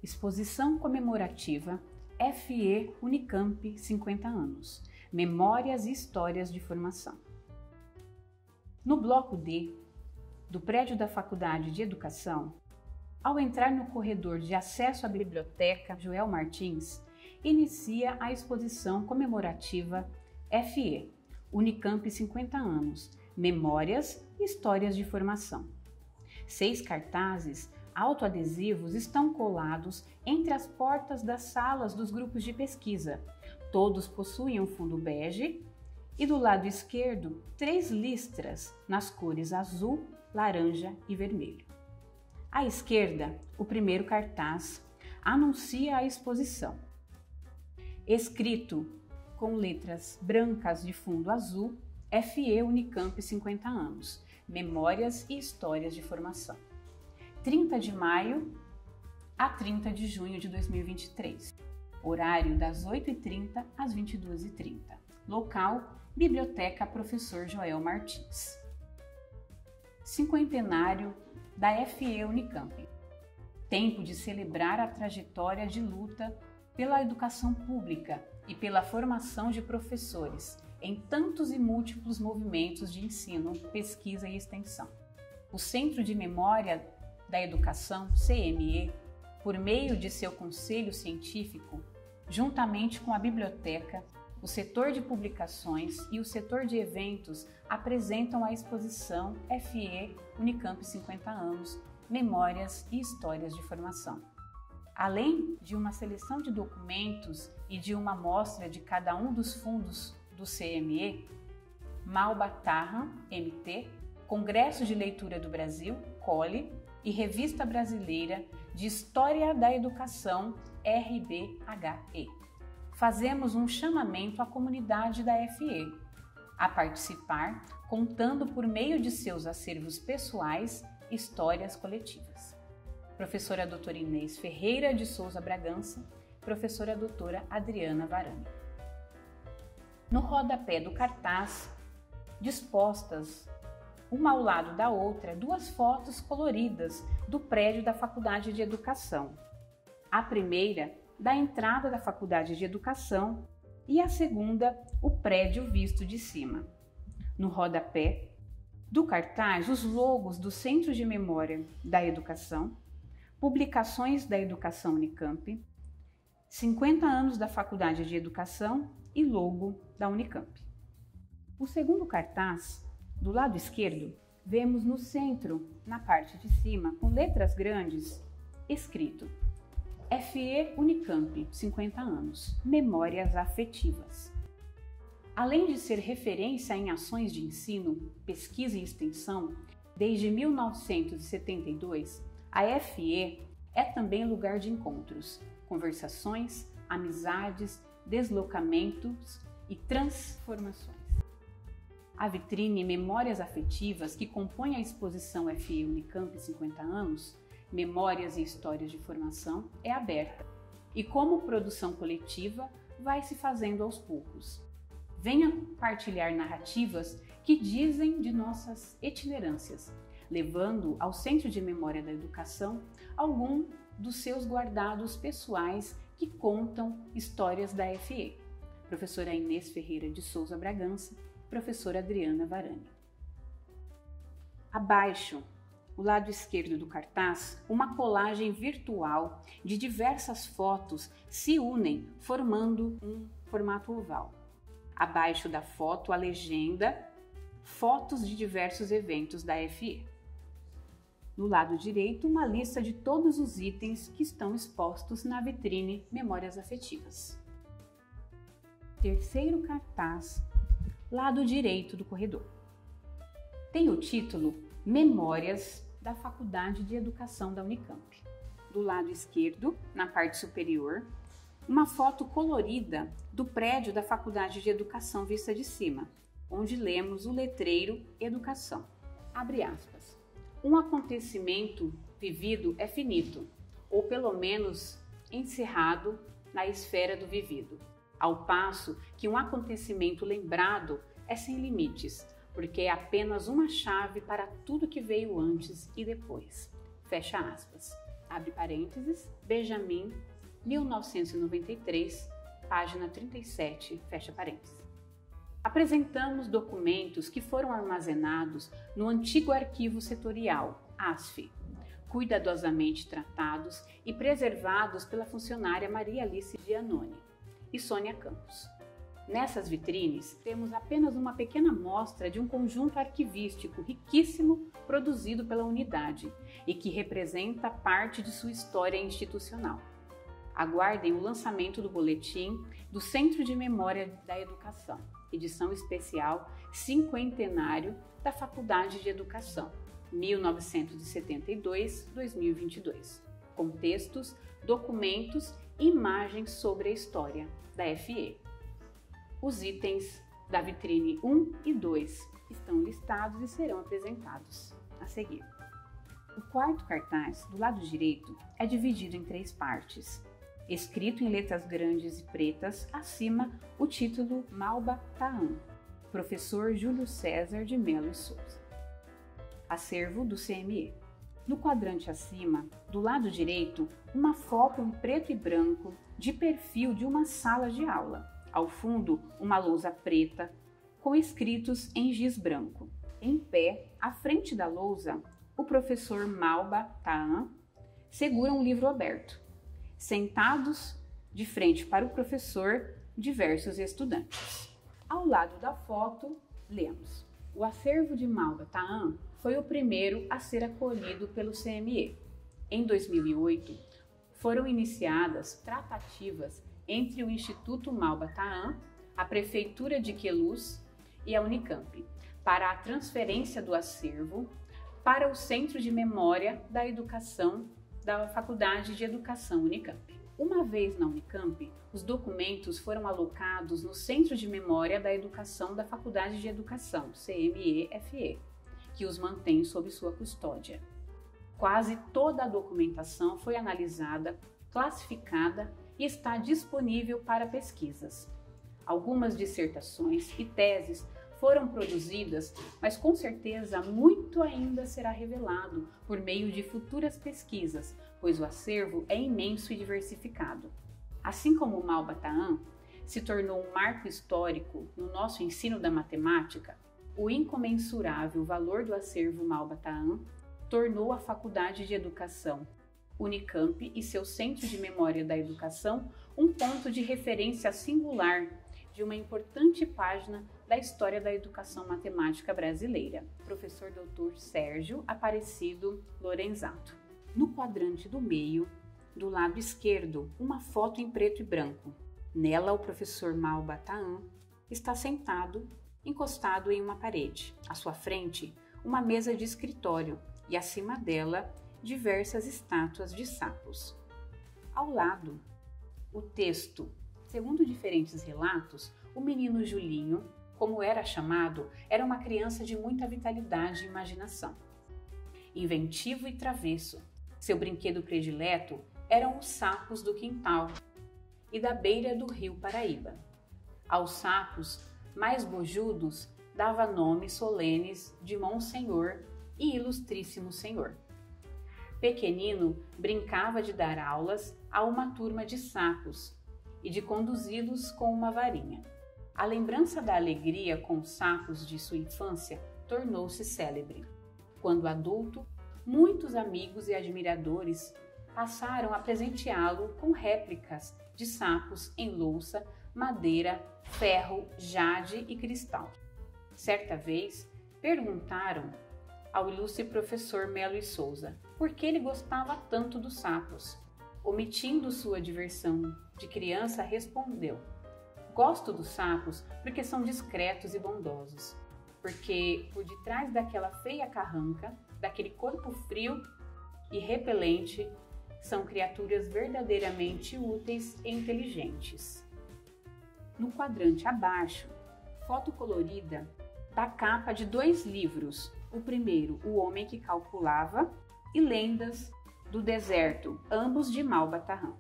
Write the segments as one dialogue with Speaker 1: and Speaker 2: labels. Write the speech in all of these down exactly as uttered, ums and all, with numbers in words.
Speaker 1: Exposição comemorativa F E Unicamp cinquenta anos, Memórias e Histórias de Formação. No bloco D do prédio da Faculdade de Educação, ao entrar no corredor de acesso à Biblioteca Joel Martins, inicia a exposição comemorativa F E Unicamp cinquenta anos, Memórias e Histórias de Formação. Seis cartazes autoadesivos estão colados entre as portas das salas dos grupos de pesquisa. Todos possuem um fundo bege e do lado esquerdo, três listras nas cores azul, laranja e vermelho. À esquerda, o primeiro cartaz anuncia a exposição. Escrito com letras brancas de fundo azul, F E Unicamp cinquenta anos, Memórias e Histórias de Formação. trinta de maio a trinta de junho de dois mil e vinte e três. Horário das oito e trinta às vinte e duas e trinta. Local, Biblioteca Professor Joel Martins. Cinquentenário da F E Unicamp. Tempo de celebrar a trajetória de luta pela educação pública e pela formação de professores em tantos e múltiplos movimentos de ensino, pesquisa e extensão. O Centro de Memória da Educação, C M E, por meio de seu conselho científico, juntamente com a biblioteca, o setor de publicações e o setor de eventos apresentam a exposição F E Unicamp cinquenta anos, Memórias e Histórias de Formação. Além de uma seleção de documentos e de uma amostra de cada um dos fundos do C M E, Malba Tarran, M T, Congresso de Leitura do Brasil, C O L I, e Revista Brasileira de História da Educação, R B H E. Fazemos um chamamento à comunidade da F E a participar, contando por meio de seus acervos pessoais, histórias coletivas. Professora doutora Inês Ferreira de Souza Bragança, professora doutora Adriana Varani. No rodapé do cartaz, dispostas uma ao lado da outra, duas fotos coloridas do prédio da Faculdade de Educação. A primeira, da entrada da Faculdade de Educação, e a segunda, o prédio visto de cima. No rodapé do cartaz, os logos do Centro de Memória da Educação, publicações da Educação Unicamp, cinquenta anos da Faculdade de Educação e logo da Unicamp. O segundo cartaz, do lado esquerdo, vemos no centro, na parte de cima, com letras grandes, escrito F E Unicamp, cinquenta anos, Memórias Afetivas. Além de ser referência em ações de ensino, pesquisa e extensão, desde mil novecentos e setenta e dois, a F E é também lugar de encontros, conversações, amizades, deslocamentos e transformações. A vitrine Memórias Afetivas, que compõe a exposição F E Unicamp cinquenta anos, Memórias e Histórias de Formação, é aberta e, como produção coletiva, vai se fazendo aos poucos. Venha partilhar narrativas que dizem de nossas itinerâncias, levando ao Centro de Memória da Educação algum dos seus guardados pessoais que contam histórias da F E. Professora Inês Ferreira de Souza Bragança, professora Adriana Varani. Abaixo, o lado esquerdo do cartaz, uma colagem virtual de diversas fotos se unem, formando um formato oval. Abaixo da foto, a legenda Fotos de diversos eventos da F E. No lado direito, uma lista de todos os itens que estão expostos na vitrine Memórias Afetivas. Terceiro cartaz, lado direito do corredor. Tem o título Memórias da Faculdade de Educação da Unicamp. Do lado esquerdo, na parte superior, uma foto colorida do prédio da Faculdade de Educação vista de cima, onde lemos o letreiro Educação. Abre aspas. Um acontecimento vivido é finito, ou pelo menos encerrado na esfera do vivido, ao passo que um acontecimento lembrado é sem limites, porque é apenas uma chave para tudo que veio antes e depois. Fecha aspas. abre parênteses, Benjamin, mil novecentos e noventa e três, página trinta e sete, fecha parênteses. Apresentamos documentos que foram armazenados no antigo arquivo setorial, A S F, cuidadosamente tratados e preservados pela funcionária Maria Alice Giannone e Sônia Campos. Nessas vitrines, temos apenas uma pequena amostra de um conjunto arquivístico riquíssimo produzido pela unidade e que representa parte de sua história institucional. Aguardem o lançamento do boletim do Centro de Memória da Educação, edição especial cinquentenário da Faculdade de Educação, mil novecentos e setenta e dois a dois mil e vinte e dois, com textos, documentos e imagens sobre a história da F E. Os itens da vitrine um e dois estão listados e serão apresentados a seguir. O quarto cartaz, do lado direito, é dividido em três partes. Escrito em letras grandes e pretas, acima o título Malba Tahan, professor Júlio César de Melo e Souza. Acervo do C M E. No quadrante acima, do lado direito, uma foto em preto e branco de perfil de uma sala de aula. Ao fundo, uma lousa preta com escritos em giz branco. Em pé, à frente da lousa, o professor Malba Tahan segura um livro aberto. Sentados de frente para o professor, diversos estudantes. Ao lado da foto, lemos: o acervo de Malba Tahan foi o primeiro a ser acolhido pelo C M E. Em dois mil e oito, foram iniciadas tratativas entre o Instituto Malba Tahan, a Prefeitura de Queluz e a Unicamp, para a transferência do acervo para o Centro de Memória da Educação da Faculdade de Educação Unicamp. Uma vez na Unicamp, os documentos foram alocados no Centro de Memória da Educação da Faculdade de Educação, C M E F E, que os mantém sob sua custódia. Quase toda a documentação foi analisada, classificada e está disponível para pesquisas. Algumas dissertações e teses foram produzidas, mas com certeza muito ainda será revelado por meio de futuras pesquisas, pois o acervo é imenso e diversificado. Assim como o Malba Tahan se tornou um marco histórico no nosso ensino da matemática, o incomensurável valor do acervo Malba Tahan tornou a Faculdade de Educação Unicamp e seu Centro de Memória da Educação um ponto de referência singular de uma importante página da história da educação matemática brasileira. Professor doutor Sérgio Aparecido Lorenzato. No quadrante do meio, do lado esquerdo, uma foto em preto e branco. Nela, o professor Malba Tahan está sentado, encostado em uma parede. À sua frente, uma mesa de escritório e acima dela, diversas estátuas de sapos. Ao lado, o texto. Segundo diferentes relatos, o menino Julinho, como era chamado, era uma criança de muita vitalidade e imaginação. Inventivo e travesso, seu brinquedo predileto eram os sapos do quintal e da beira do rio Paraíba. Aos sapos mais bojudos dava nomes solenes de Monsenhor e Ilustríssimo Senhor. Pequenino brincava de dar aulas a uma turma de sapos e de conduzi-los com uma varinha. A lembrança da alegria com os sapos de sua infância tornou-se célebre. Quando adulto, muitos amigos e admiradores passaram a presenteá-lo com réplicas de sapos em louça, madeira, ferro, jade e cristal. Certa vez, perguntaram ao ilustre professor Melo e Souza por que ele gostava tanto dos sapos. Omitindo sua diversão de criança, respondeu: gosto dos sapos porque são discretos e bondosos, porque por detrás daquela feia carranca, daquele corpo frio e repelente, são criaturas verdadeiramente úteis e inteligentes. No quadrante abaixo, foto colorida da capa de dois livros. O primeiro, O Homem que Calculava, e Lendas do Deserto, ambos de Malba Tahan.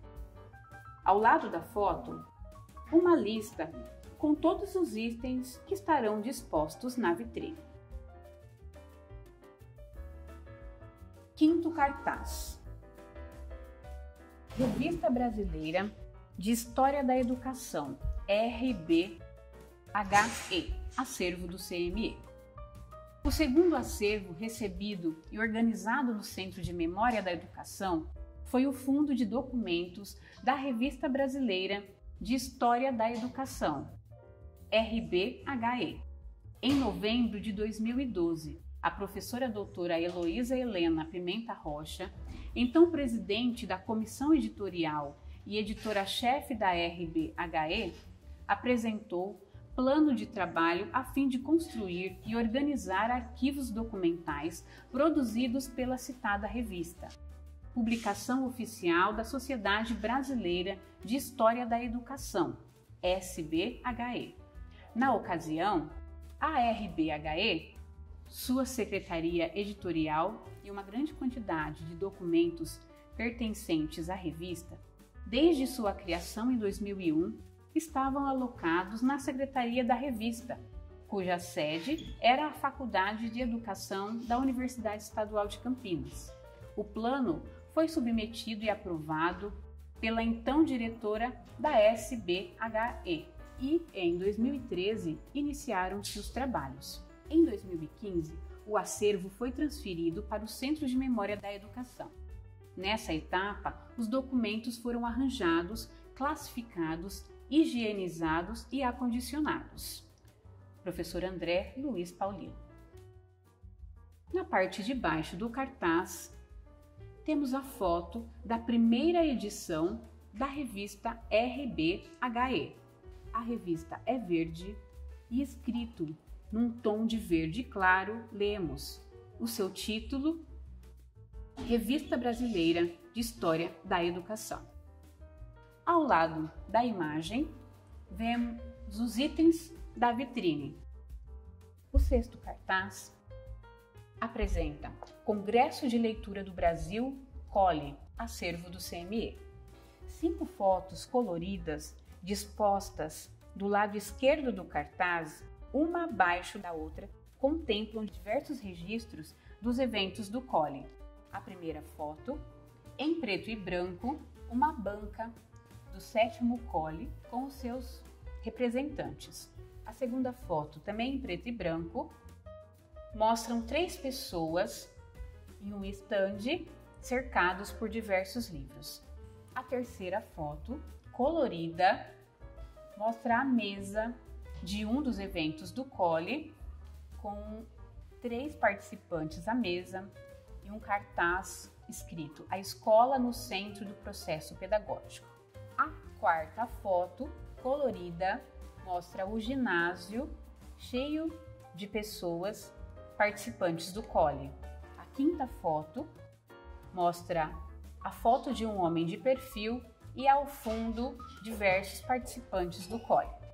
Speaker 1: Ao lado da foto, uma lista com todos os itens que estarão dispostos na vitrine. Quinto cartaz. Revista Brasileira de História da Educação, R B H E, acervo do C M E. O segundo acervo recebido e organizado no Centro de Memória da Educação foi o Fundo de Documentos da Revista Brasileira de História da Educação, R B H E. Em novembro de dois mil e doze, a professora doutora Heloísa Helena Pimenta Rocha, então presidente da Comissão Editorial e editora-chefe da R B H E, apresentou plano de trabalho a fim de construir e organizar arquivos documentais produzidos pela citada revista, publicação oficial da Sociedade Brasileira de História da Educação, S B H E. Na ocasião, a R B H E, sua secretaria editorial e uma grande quantidade de documentos pertencentes à revista, desde sua criação em dois mil e um, estavam alocados na secretaria da revista, cuja sede era a Faculdade de Educação da Universidade Estadual de Campinas. O plano foi submetido e aprovado pela então diretora da S B H E e, em dois mil e treze, iniciaram-se os trabalhos. Em dois mil e quinze, o acervo foi transferido para o Centro de Memória da Educação. Nessa etapa, os documentos foram arranjados, classificados, higienizados e acondicionados. Professor André Luiz Paulino. Na parte de baixo do cartaz, temos a foto da primeira edição da revista R B H E. A revista é verde e escrito num tom de verde claro, lemos o seu título, Revista Brasileira de História da Educação. Ao lado da imagem, vemos os itens da vitrine. O sexto cartaz apresenta Congresso de Leitura do Brasil, C O L I, acervo do C M E. Cinco fotos coloridas dispostas do lado esquerdo do cartaz, uma abaixo da outra, contemplam diversos registros dos eventos do C O L I. A primeira foto, em preto e branco, uma banca do sétimo C O L I com os seus representantes. A segunda foto, também em preto e branco, mostram três pessoas em um estande cercados por diversos livros. A terceira foto, colorida, mostra a mesa de um dos eventos do C O L I, com três participantes à mesa e um cartaz escrito A Escola no Centro do Processo Pedagógico. A quarta foto, colorida, mostra o ginásio cheio de pessoas participantes do C O L I. A quinta foto mostra a foto de um homem de perfil e ao fundo diversos participantes do C O L I.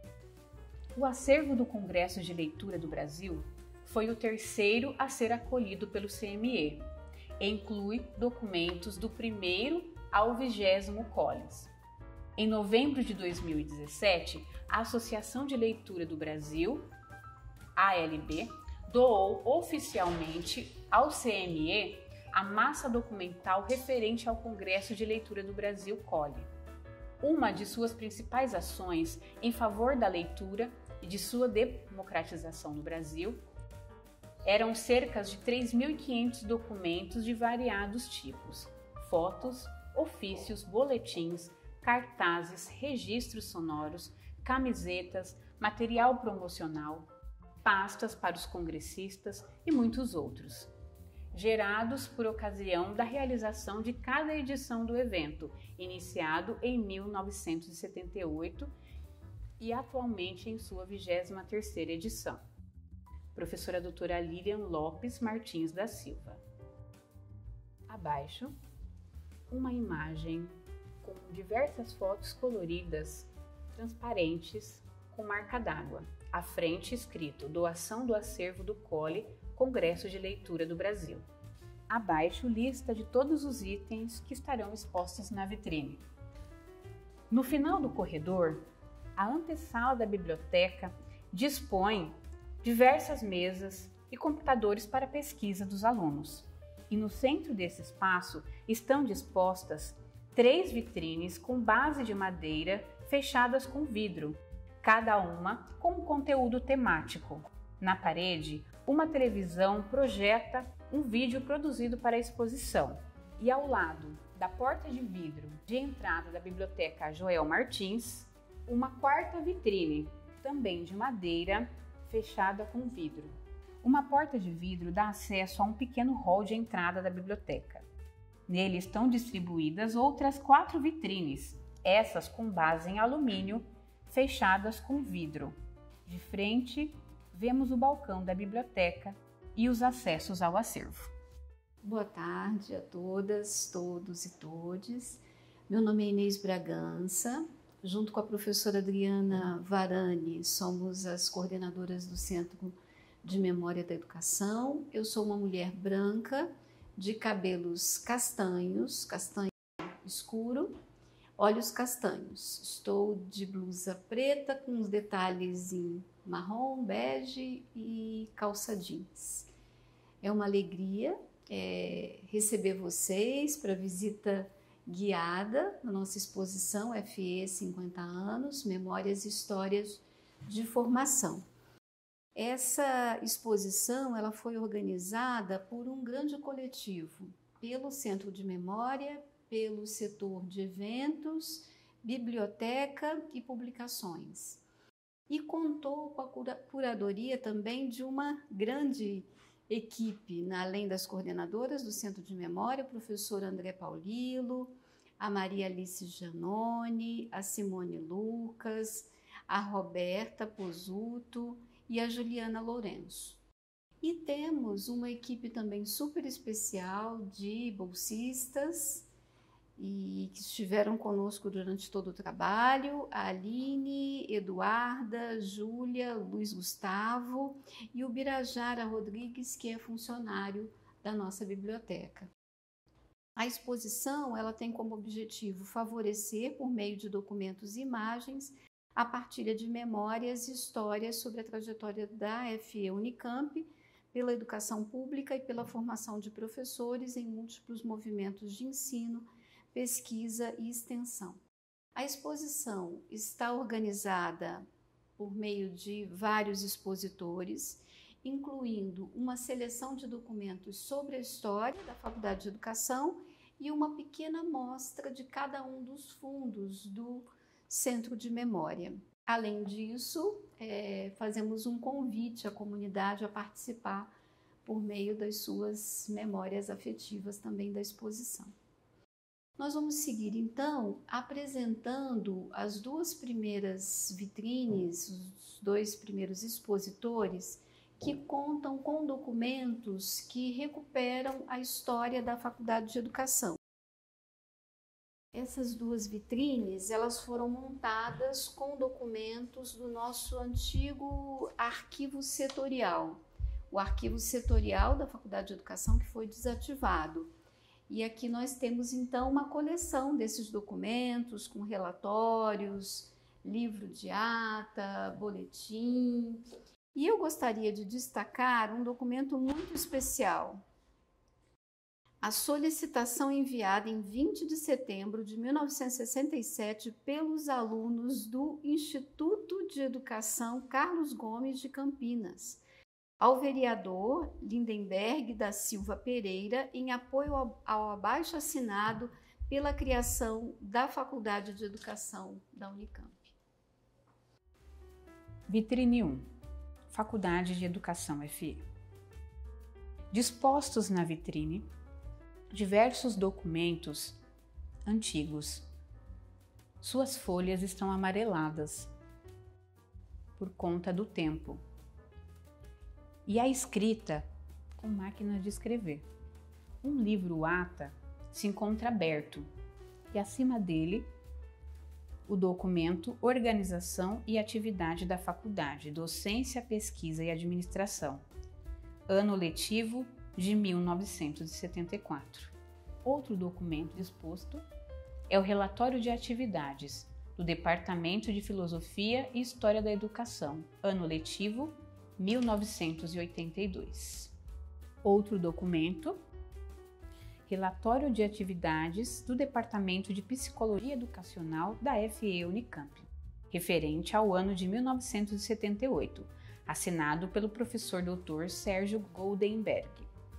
Speaker 1: O acervo do Congresso de Leitura do Brasil foi o terceiro a ser acolhido pelo C M E e inclui documentos do primeiro ao vigésimo C O L Is. Em novembro de dois mil e dezessete, a Associação de Leitura do Brasil, A L B, doou oficialmente ao C M E a massa documental referente ao Congresso de Leitura do Brasil, C O L I. Uma de suas principais ações em favor da leitura e de sua democratização no Brasil eram cerca de três mil e quinhentos documentos de variados tipos: fotos, ofícios, boletins, cartazes, registros sonoros, camisetas, material promocional, pastas para os congressistas e muitos outros, gerados por ocasião da realização de cada edição do evento, iniciado em mil novecentos e setenta e oito e atualmente em sua vigésima terceira edição. Professora doutora Lilian Lopes Martins da Silva. Abaixo, uma imagem com diversas fotos coloridas, transparentes, com marca d'água. À frente escrito Doação do acervo do C O L I, Congresso de Leitura do Brasil. Abaixo, lista de todos os itens que estarão expostos na vitrine. No final do corredor, a antessala da biblioteca dispõe diversas mesas e computadores para pesquisa dos alunos. E no centro desse espaço estão dispostas três vitrines com base de madeira fechadas com vidro, cada uma com um conteúdo temático. Na parede, uma televisão projeta um vídeo produzido para a exposição. E ao lado da porta de vidro de entrada da Biblioteca Joel Martins, uma quarta vitrine, também de madeira, fechada com vidro. Uma porta de vidro dá acesso a um pequeno hall de entrada da biblioteca. Nele estão distribuídas outras quatro vitrines, essas com base em alumínio, fechadas com vidro. De frente, vemos o balcão da biblioteca e os acessos ao acervo.
Speaker 2: Boa tarde a todas, todos e todes. Meu nome é Inês Bragança. Junto com a professora Adriana Varani, somos as coordenadoras do Centro de Memória da Educação. Eu sou uma mulher branca, de cabelos castanhos, castanho escuro, olhos castanhos. Estou de blusa preta com os detalhes em marrom, bege e calça jeans. É uma alegria é, receber vocês para visita guiada na nossa exposição F E cinquenta anos, Memórias e Histórias de Formação. Essa exposição ela foi organizada por um grande coletivo, pelo Centro de Memória, pelo setor de eventos, biblioteca e publicações. E contou com a curadoria também de uma grande equipe, além das coordenadoras do Centro de Memória, o professor André Paulilo, a Maria Alice Giannone, a Simone Lucas, a Roberta Pozzuto e a Juliana Lourenço. E temos uma equipe também super especial de bolsistas e que estiveram conosco durante todo o trabalho, a Aline, Eduarda, Júlia, Luiz Gustavo e o Birajara Rodrigues, que é funcionário da nossa biblioteca. A exposição ela tem como objetivo favorecer, por meio de documentos e imagens, a partilha de memórias e histórias sobre a trajetória da F E Unicamp, pela educação pública e pela formação de professores em múltiplos movimentos de ensino, pesquisa e extensão. A exposição está organizada por meio de vários expositores, incluindo uma seleção de documentos sobre a história da Faculdade de Educação e uma pequena amostra de cada um dos fundos do Centro de Memória. Além disso, é, fazemos um convite à comunidade a participar por meio das suas memórias afetivas também da exposição. Nós vamos seguir, então, apresentando as duas primeiras vitrines, os dois primeiros expositores, que contam com documentos que recuperam a história da Faculdade de Educação. Essas duas vitrines, elas foram montadas com documentos do nosso antigo arquivo setorial, o arquivo setorial da Faculdade de Educação que foi desativado. E aqui nós temos, então, uma coleção desses documentos com relatórios, livro de ata, boletim. E eu gostaria de destacar um documento muito especial. A solicitação enviada em vinte de setembro de mil novecentos e sessenta e sete pelos alunos do Instituto de Educação Carlos Gomes de Campinas, ao vereador Lindenberg da Silva Pereira, em apoio ao, ao abaixo-assinado pela criação da Faculdade de Educação da Unicamp.
Speaker 1: Vitrine um. Faculdade de Educação F E. Dispostos na vitrine, diversos documentos antigos. Suas folhas estão amareladas por conta do tempo. E a escrita com máquina de escrever. Um livro ata se encontra aberto e acima dele o documento Organização e Atividade da Faculdade, Docência, Pesquisa e Administração, ano letivo de mil novecentos e setenta e quatro. Outro documento disposto é o Relatório de Atividades do Departamento de Filosofia e História da Educação, ano letivo mil novecentos e oitenta e dois. Outro documento Relatório de atividades do Departamento de Psicologia Educacional da F E Unicamp, referente ao ano de mil novecentos e setenta e oito, assinado pelo professor doutor Sérgio Goldenberg.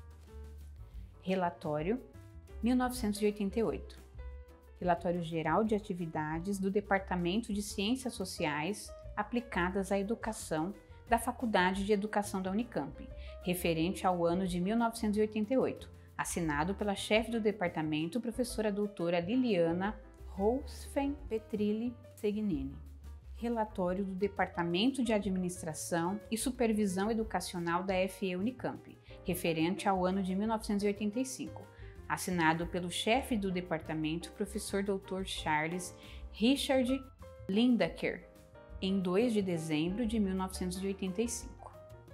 Speaker 1: Relatório mil novecentos e oitenta e oito. Relatório Geral de Atividades do Departamento de Ciências Sociais aplicadas à Educação da Faculdade de Educação da Unicamp, referente ao ano de mil novecentos e oitenta e oito, assinado pela chefe do departamento, professora doutora Liliana Rolfsen Petrilli Segnini. Relatório do Departamento de Administração e Supervisão Educacional da F E Unicamp, referente ao ano de mil novecentos e oitenta e cinco, assinado pelo chefe do departamento, professor doutor Charles Richard Lindaker, em dois de dezembro de mil novecentos e oitenta e cinco.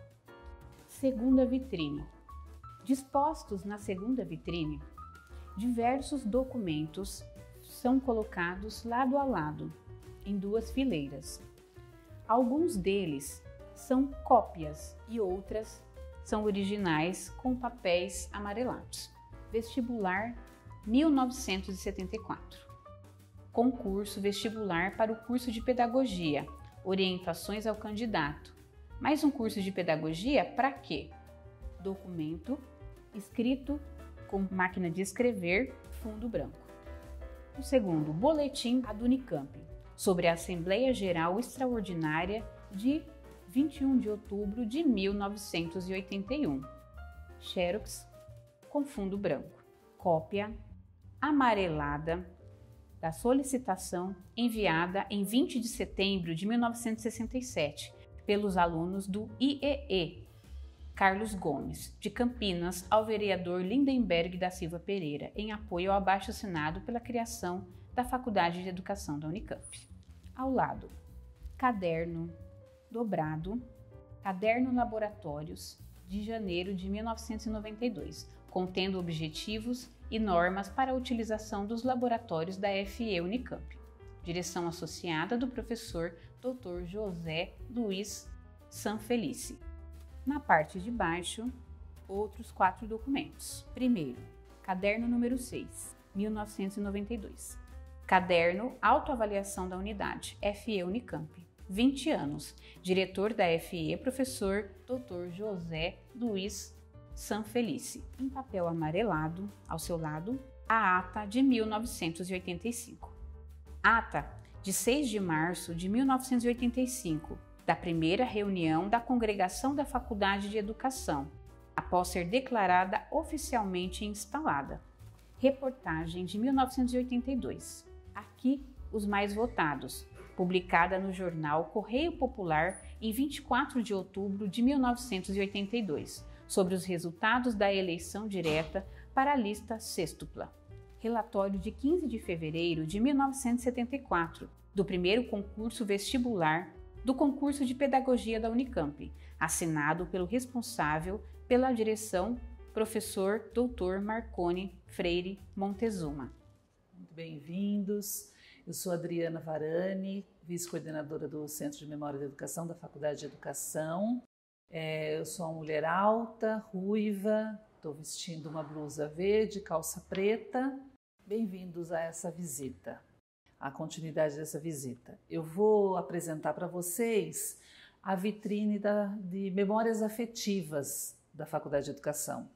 Speaker 1: Segunda vitrine. Dispostos na segunda vitrine, diversos documentos são colocados lado a lado, em duas fileiras. Alguns deles são cópias e outras são originais com papéis amarelados. Vestibular mil novecentos e setenta e quatro. Concurso vestibular para o curso de Pedagogia. Orientações ao candidato. Mais um curso de Pedagogia para quê? Documento escrito com máquina de escrever, fundo branco. O segundo, Boletim da Unicamp, sobre a Assembleia Geral Extraordinária de vinte e um de outubro de mil novecentos e oitenta e um. Xerox com fundo branco. Cópia amarelada da solicitação enviada em vinte de setembro de mil novecentos e sessenta e sete pelos alunos do I E E Carlos Gomes, de Campinas, ao vereador Lindenberg da Silva Pereira, em apoio ao abaixo-assinado pela criação da Faculdade de Educação da Unicamp. Ao lado, caderno dobrado, Caderno Laboratórios, de janeiro de mil novecentos e noventa e dois, contendo objetivos e normas para a utilização dos laboratórios da F E Unicamp. Direção associada do professor doutor José Luiz Sanfelice. Na parte de baixo, outros quatro documentos. Primeiro, caderno número seis, mil novecentos e noventa e dois. Caderno Autoavaliação da Unidade, F E Unicamp. vinte anos. Diretor da F E, professor doutor José Luiz Sanfelice. Em papel amarelado, ao seu lado, a ata de mil novecentos e oitenta e cinco. Ata de seis de março de mil novecentos e oitenta e cinco, da primeira reunião da Congregação da Faculdade de Educação, após ser declarada oficialmente instalada. Reportagem de mil novecentos e oitenta e dois. Aqui, os mais votados, publicada no jornal Correio Popular em vinte e quatro de outubro de mil novecentos e oitenta e dois, sobre os resultados da eleição direta para a lista sextupla. Relatório de quinze de fevereiro de mil novecentos e setenta e quatro, do primeiro concurso vestibular do concurso de Pedagogia da Unicamp, assinado pelo responsável pela direção, professor doutor Marconi Freire Montezuma.
Speaker 3: Muito bem-vindos. Eu sou Adriana Varani, vice-coordenadora do Centro de Memória da Educação da Faculdade de Educação. É, eu sou uma mulher alta, ruiva, estou vestindo uma blusa verde, calça preta. Bem-vindos a essa visita, a continuidade dessa visita. Eu vou apresentar para vocês a vitrine da, de memórias afetivas da Faculdade de Educação.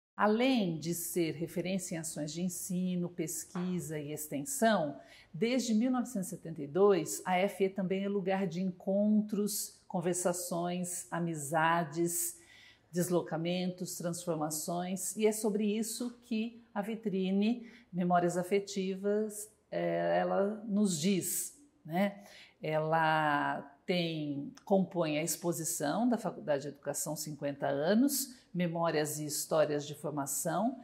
Speaker 3: Além de ser referência em ações de ensino, pesquisa e extensão, desde mil novecentos e setenta e dois, a F E também é lugar de encontros, conversações, amizades, deslocamentos, transformações, e é sobre isso que a vitrine Memórias Afetivas é, ela nos diz, né? Ela tem, compõe a exposição da Faculdade de Educação cinquenta anos, Memórias e Histórias de Formação,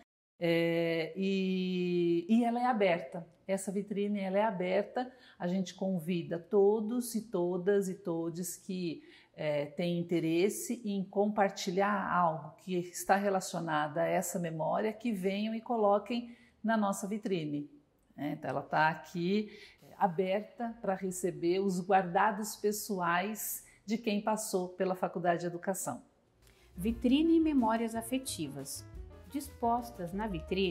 Speaker 3: é, e, e ela é aberta. Essa vitrine ela é aberta, a gente convida todos e todas e todes que é, têm interesse em compartilhar algo que está relacionado a essa memória, que venham e coloquem na nossa vitrine. É, então ela está aqui aberta para receber os guardados pessoais de quem passou pela Faculdade de Educação.
Speaker 1: Vitrine e memórias afetivas. Dispostas na vitrine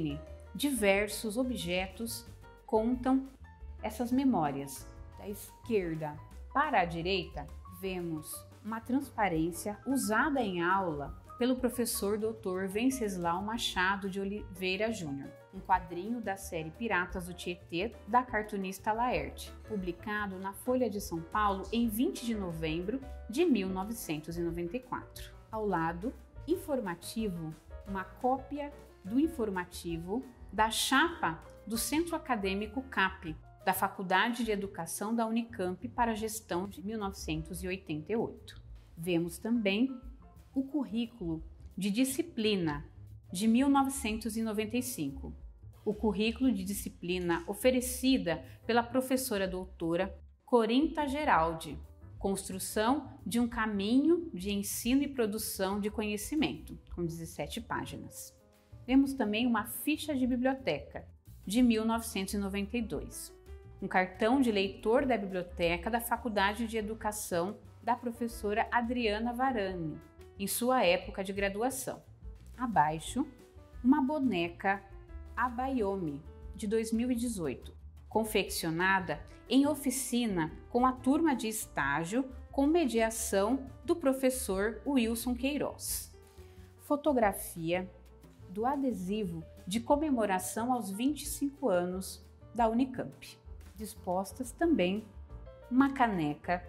Speaker 1: diversos objetos contam essas memórias. Da esquerda para a direita, vemos uma transparência usada em aula pelo professor doutor Venceslau Machado de Oliveira Júnior, um quadrinho da série Piratas do Tietê, da cartunista Laerte, publicado na Folha de São Paulo em vinte de novembro de mil novecentos e noventa e quatro. Ao lado, informativo, uma cópia do informativo da chapa do Centro Acadêmico C A P, da Faculdade de Educação da Unicamp para a gestão de mil novecentos e oitenta e oito. Vemos também o currículo de disciplina de mil novecentos e noventa e cinco, o currículo de disciplina oferecida pela professora doutora Corinta Geraldi, Construção de um Caminho de Ensino e Produção de Conhecimento, com dezessete páginas. Vemos também uma ficha de biblioteca de mil novecentos e noventa e dois, um cartão de leitor da biblioteca da Faculdade de Educação da professora Adriana Varani, em sua época de graduação. Abaixo, uma boneca Abayomi, de dois mil e dezoito, confeccionada em oficina com a turma de estágio com mediação do professor Wilson Queiroz. Fotografia do adesivo de comemoração aos vinte e cinco anos da Unicamp. Dispostas também uma caneca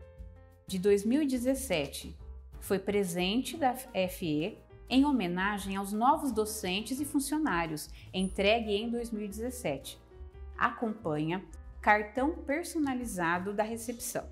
Speaker 1: de dois mil e dezessete, foi presente da F E em homenagem aos novos docentes e funcionários, entregue em dois mil e dezessete. Acompanha cartão personalizado da recepção.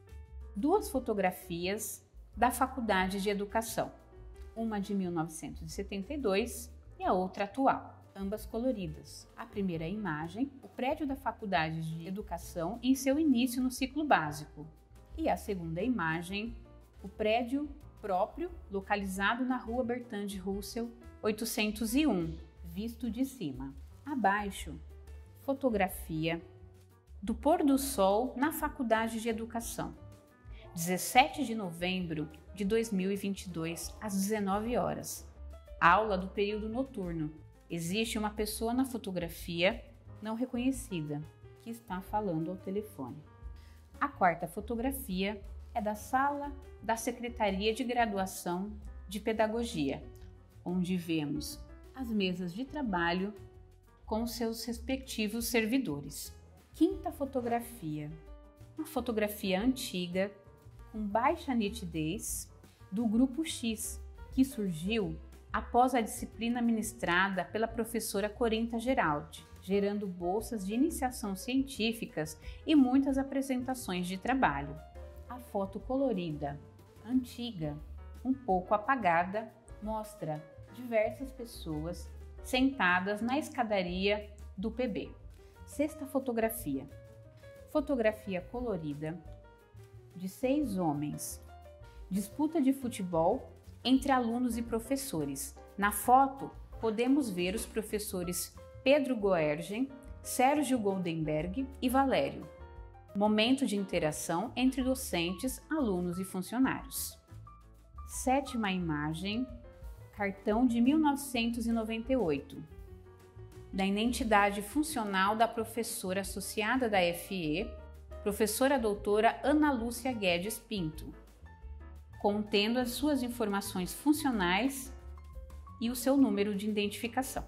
Speaker 1: Duas fotografias da Faculdade de Educação, uma de mil novecentos e setenta e dois e a outra atual, ambas coloridas. A primeira imagem, o prédio da Faculdade de Educação em seu início no ciclo básico. E a segunda imagem, o prédio próprio, localizado na rua Bertrand Russell, oitocentos e um, visto de cima. Abaixo, fotografia do pôr do sol na Faculdade de Educação, dezessete de novembro de dois mil e vinte e dois, às dezenove horas. Aula do período noturno. Existe uma pessoa na fotografia não reconhecida que está falando ao telefone. A quarta fotografia é da sala da Secretaria de Graduação de Pedagogia, onde vemos as mesas de trabalho com seus respectivos servidores. Quinta fotografia, uma fotografia antiga com baixa nitidez do Grupo X, que surgiu após a disciplina ministrada pela professora Corinta Geraldi, gerando bolsas de iniciação científicas e muitas apresentações de trabalho. A foto colorida, antiga, um pouco apagada, mostra diversas pessoas sentadas na escadaria do P B. Sexta fotografia, fotografia colorida de seis homens. Disputa de futebol entre alunos e professores. Na foto, podemos ver os professores Pedro Goergen, Sérgio Goldenberg e Valério. Momento de interação entre docentes, alunos e funcionários. Sétima imagem, cartão de mil novecentos e noventa e oito, da identidade funcional da professora associada da F E, professora doutora Ana Lúcia Guedes Pinto, contendo as suas informações funcionais e o seu número de identificação.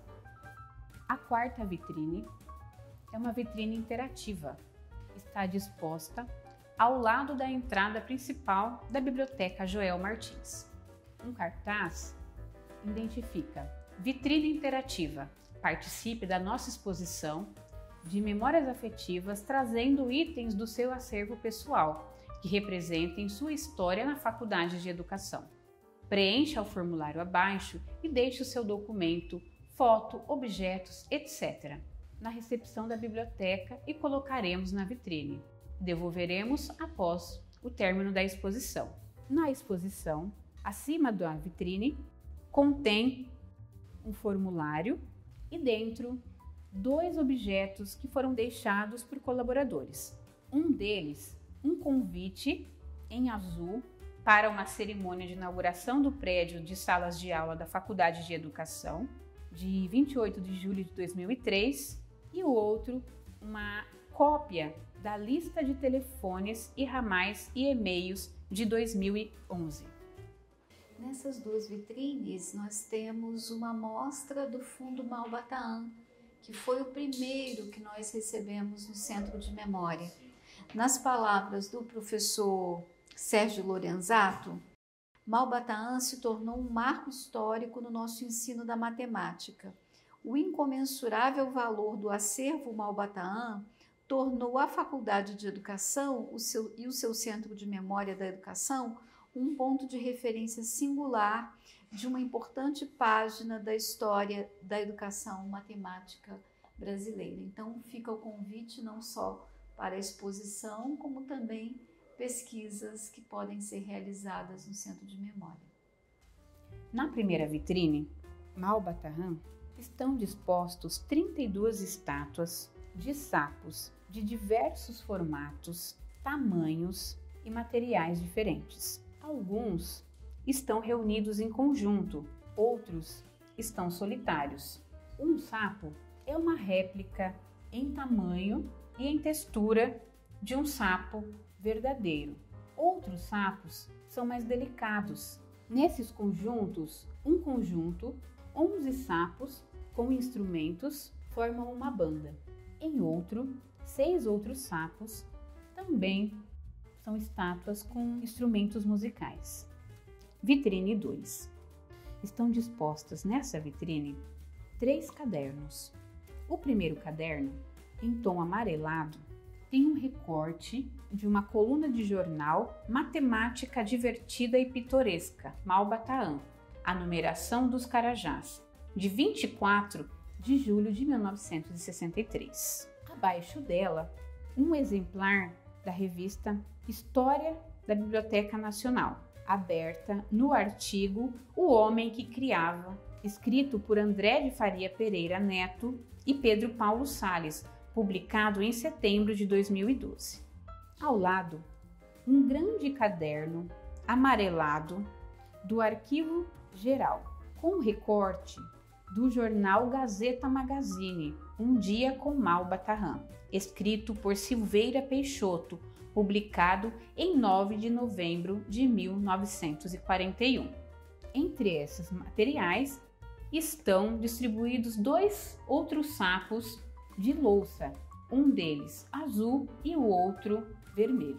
Speaker 1: A quarta vitrine é uma vitrine interativa. Está disposta ao lado da entrada principal da Biblioteca Joel Martins. Um cartaz identifica Vitrine Interativa. Participe da nossa exposição de memórias afetivas, trazendo itens do seu acervo pessoal que representem sua história na Faculdade de Educação. Preencha o formulário abaixo e deixe o seu documento, foto, objetos, etcétera na recepção da biblioteca e colocaremos na vitrine. Devolveremos após o término da exposição. Na exposição, acima da vitrine, contém um formulário e dentro dois objetos que foram deixados por colaboradores. Um deles, um convite em azul para uma cerimônia de inauguração do prédio de salas de aula da Faculdade de Educação, de vinte e oito de julho de dois mil e três, e o outro, uma cópia da lista de telefones e ramais e e-mails de dois mil e onze.
Speaker 2: Nessas duas vitrines, nós temos uma amostra do Fundo Malbataan, que foi o primeiro que nós recebemos no Centro de Memória. Nas palavras do professor Sérgio Lorenzato, Malbataan se tornou um marco histórico no nosso ensino da matemática. O incomensurável valor do acervo Malbataan tornou a Faculdade de Educação o seu, e o seu Centro de Memória da Educação um ponto de referência singular de uma importante página da história da educação matemática brasileira. Então, fica o convite não só para a exposição, como também pesquisas que podem ser realizadas no Centro de Memória.
Speaker 1: Na primeira vitrine, Malbataan, estão dispostos trinta e duas estátuas de sapos de diversos formatos, tamanhos e materiais diferentes. Alguns estão reunidos em conjunto, outros estão solitários. Um sapo é uma réplica em tamanho e em textura de um sapo verdadeiro. Outros sapos são mais delicados. Nesses conjuntos, um conjunto, onze sapos com instrumentos formam uma banda. Em outro, seis outros sapos também são estátuas com instrumentos musicais. Vitrine dois. Estão dispostas nessa vitrine três cadernos. O primeiro caderno, em tom amarelado, tem um recorte de uma coluna de jornal Matemática Divertida e Pitoresca, Malbataan, a numeração dos Carajás, de vinte e quatro de julho de mil novecentos e sessenta e três. Abaixo dela, um exemplar da revista História da Biblioteca Nacional, aberta no artigo O Homem que Criava, escrito por André de Faria Pereira Neto e Pedro Paulo Salles, publicado em setembro de dois mil e doze. Ao lado, um grande caderno amarelado do Arquivo Geral, com recorte do jornal Gazeta Magazine, Um Dia com Malbataan, escrito por Silveira Peixoto, publicado em nove de novembro de mil novecentos e quarenta e um. Entre esses materiais estão distribuídos dois outros sapos de louça, um deles azul e o outro vermelho.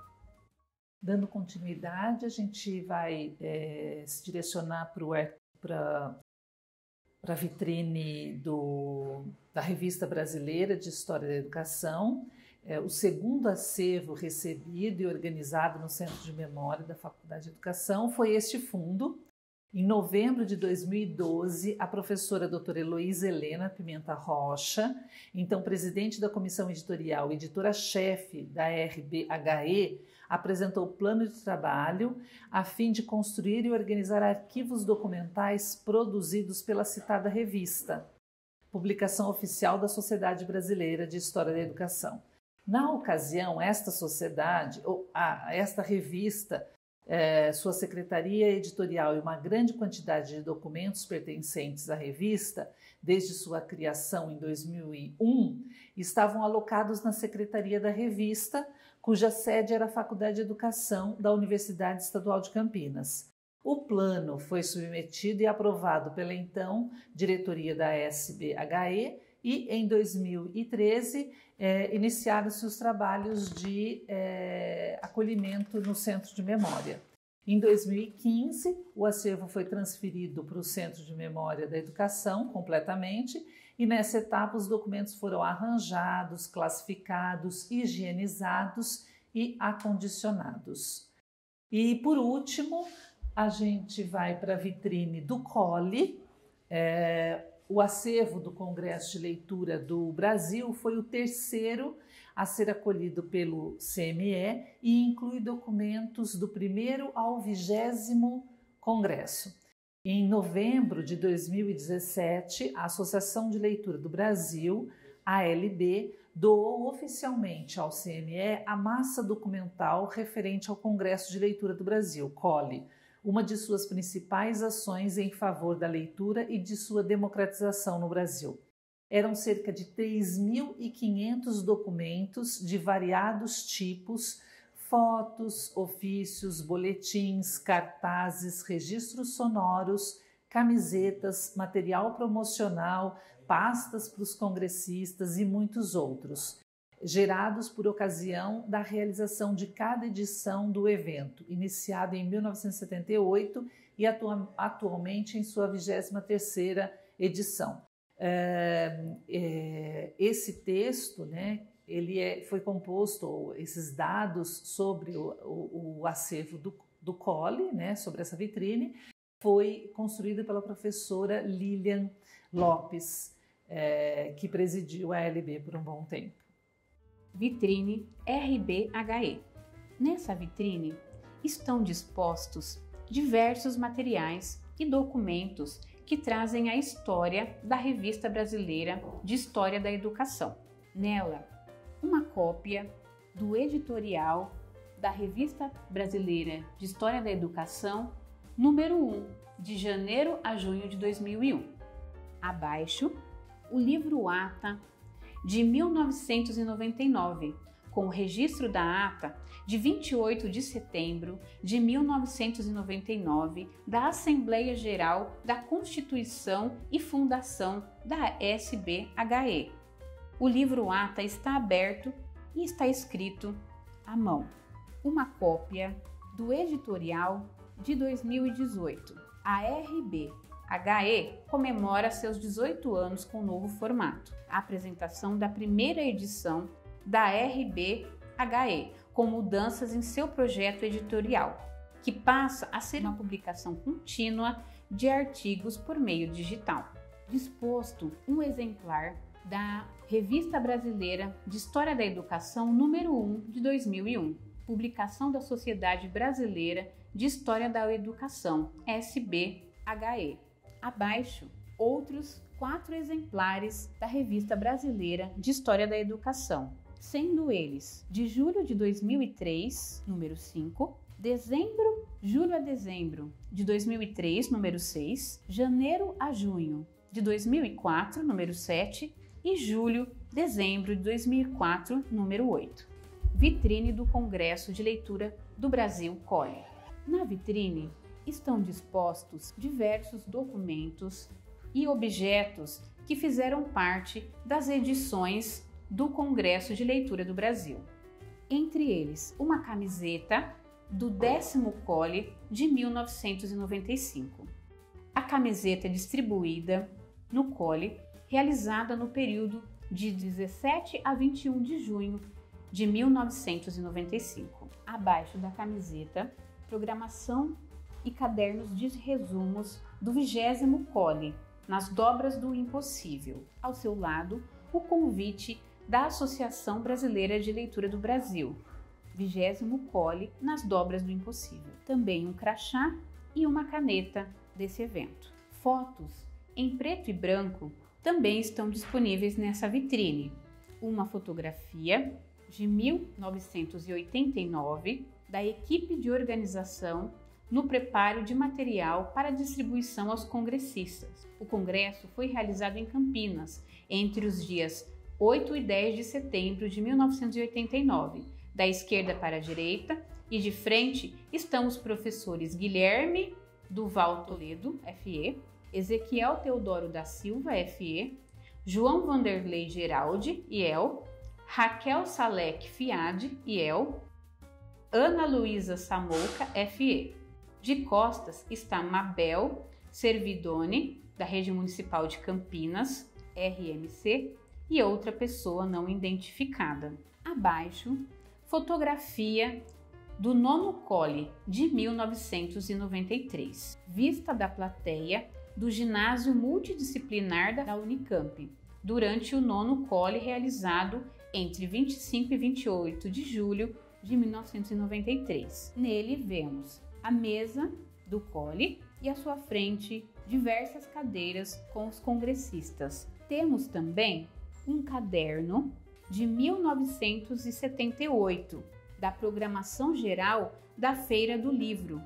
Speaker 3: Dando continuidade, a gente vai é, se direcionar para a vitrine do, da Revista Brasileira de História da Educação, é, o segundo acervo recebido e organizado no Centro de Memória da Faculdade de Educação foi este fundo. Em novembro de dois mil e doze, a professora doutora Heloísa Helena Pimenta Rocha, então presidente da Comissão Editorial e editora-chefe da R B H E, apresentou o plano de trabalho a fim de construir e organizar arquivos documentais produzidos pela citada revista, publicação oficial da Sociedade Brasileira de História da Educação. Na ocasião, esta sociedade, ou ah, esta revista, eh, sua secretaria editorial e uma grande quantidade de documentos pertencentes à revista, desde sua criação em dois mil e um, estavam alocados na secretaria da revista, cuja sede era a Faculdade de Educação da Universidade Estadual de Campinas. O plano foi submetido e aprovado pela então diretoria da S B H E e, em dois mil e treze, eh, iniciaram-se os trabalhos de eh, acolhimento no Centro de Memória. Em dois mil e quinze, o acervo foi transferido para o Centro de Memória da Educação completamente e, nessa etapa, os documentos foram arranjados, classificados, higienizados e acondicionados. E, por último, a gente vai para a vitrine do Colli. É, o acervo do Congresso de Leitura do Brasil foi o terceiro a ser acolhido pelo C M E e inclui documentos do primeiro ao vigésimo Congresso. Em novembro de dois mil e dezessete, a Associação de Leitura do Brasil, A L B, doou oficialmente ao C M E a massa documental referente ao Congresso de Leitura do Brasil, Colli, uma de suas principais ações em favor da leitura e de sua democratização no Brasil. Eram cerca de três mil e quinhentos documentos de variados tipos, fotos, ofícios, boletins, cartazes, registros sonoros, camisetas, material promocional, pastas para os congressistas e muitos outros, gerados por ocasião da realização de cada edição do evento, iniciado em mil novecentos e setenta e oito e atu- atualmente em sua vigésima terceira edição. É, é, esse texto, né, ele é, foi composto, esses dados sobre o, o, o acervo do, do Colli, né, sobre essa vitrine, foi construído pela professora Lilian Lopes, é, que presidiu a L B por um bom tempo.
Speaker 1: Vitrine R B H E. Nessa vitrine estão dispostos diversos materiais e documentos que trazem a história da Revista Brasileira de História da Educação. Nela, uma cópia do editorial da Revista Brasileira de História da Educação, número um, de janeiro a junho de dois mil e um. Abaixo, o livro Ata de mil novecentos e noventa e nove, com o registro da ata de vinte e oito de setembro de mil novecentos e noventa e nove da Assembleia Geral da Constituição e Fundação da S B H E. O livro Ata está aberto e está escrito à mão. Uma cópia do editorial de dois mil e dezoito. A R B H E comemora seus dezoito anos com o novo formato. A apresentação da primeira edição da R B H E, com mudanças em seu projeto editorial, que passa a ser uma publicação contínua de artigos por meio digital. Disposto um exemplar da Revista Brasileira de História da Educação número um de dois mil e um, publicação da Sociedade Brasileira de História da Educação, S B H E. Abaixo, outros quatro exemplares da Revista Brasileira de História da Educação, sendo eles de julho de dois mil e três, número cinco, dezembro, julho a dezembro de dois mil e três, número seis, janeiro a junho de dois mil e quatro, número sete, e julho, dezembro de dois mil e quatro, número oito. Vitrine do Congresso de Leitura do Brasil, Colli. Na vitrine estão dispostos diversos documentos e objetos que fizeram parte das edições do Congresso de Leitura do Brasil. Entre eles, uma camiseta do décimo Colli de mil novecentos e noventa e cinco. A camiseta é distribuída no Colli, realizada no período de dezessete a vinte e um de junho de mil novecentos e noventa e cinco. Abaixo da camiseta, programação e cadernos de resumos do vigésimo Colli, nas dobras do impossível. Ao seu lado, o convite da Associação Brasileira de Leitura do Brasil, vigésimo Colli, nas dobras do impossível. Também um crachá e uma caneta desse evento. Fotos em preto e branco também estão disponíveis nessa vitrine. Uma fotografia de mil novecentos e oitenta e nove da equipe de organização no preparo de material para distribuição aos congressistas. O congresso foi realizado em Campinas entre os dias oito e dez de setembro de mil novecentos e oitenta e nove. Da esquerda para a direita e de frente estão os professores Guilherme Duval Toledo, F E, Ezequiel Teodoro da Silva, F E, João Vanderlei Geraldi, I E L, Raquel Salek Fiade, I E L, Ana Luísa Samouca, F E. De costas está Mabel Servidone, da Rede Municipal de Campinas, R M C, e outra pessoa não identificada. Abaixo, fotografia do nono Colli de mil novecentos e noventa e três, vista da plateia do ginásio multidisciplinar da Unicamp, durante o nono Colli realizado entre vinte e cinco e vinte e oito de julho de mil novecentos e noventa e três. Nele vemos a mesa do Colli e à sua frente diversas cadeiras com os congressistas. Temos também um caderno de mil novecentos e setenta e oito, da programação geral da Feira do Livro,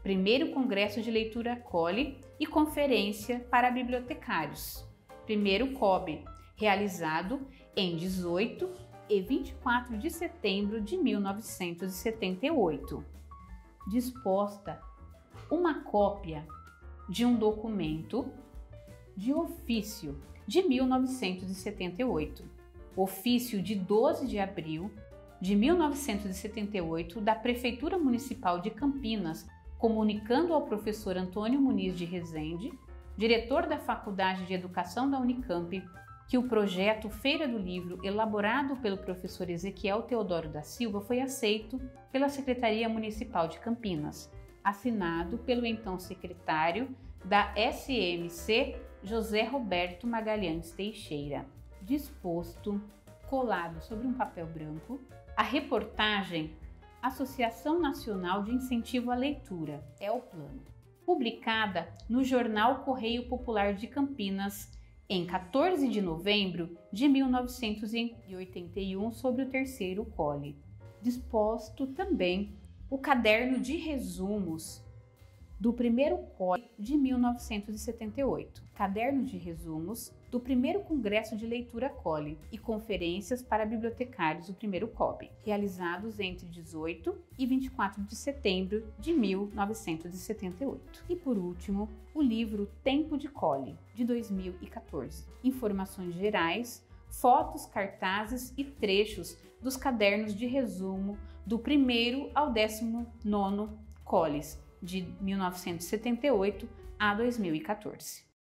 Speaker 1: Primeiro Congresso de Leitura Colli e Conferência para Bibliotecários, primeiro C O B, realizado em dezoito e vinte e quatro de setembro de mil novecentos e setenta e oito. Disposta uma cópia de um documento de ofício de mil novecentos e setenta e oito, ofício de doze de abril de mil novecentos e setenta e oito da Prefeitura Municipal de Campinas, comunicando ao professor Antônio Muniz de Rezende, diretor da Faculdade de Educação da Unicamp, que o projeto Feira do Livro, elaborado pelo professor Ezequiel Teodoro da Silva, foi aceito pela Secretaria Municipal de Campinas, assinado pelo então secretário da S M C, José Roberto Magalhães Teixeira. Disposto, colado sobre um papel branco, a reportagem Associação Nacional de Incentivo à Leitura, é o plano, publicada no Jornal Correio Popular de Campinas em quatorze de novembro de mil novecentos e oitenta e um, sobre o terceiro Colli. Disposto também o caderno de resumos do primeiro Colli de mil novecentos e setenta e oito, caderno de resumos do primeiro Congresso de Leitura Colli e Conferências para Bibliotecários, o primeiro C O B, realizados entre dezoito e vinte e quatro de setembro de mil novecentos e setenta e oito. E por último, o livro Tempo de Colli, de dois mil e quatorze. Informações gerais, fotos, cartazes e trechos dos cadernos de resumo do primeiro ao décimo nono Collis, de mil novecentos e setenta e oito a dois mil e quatorze.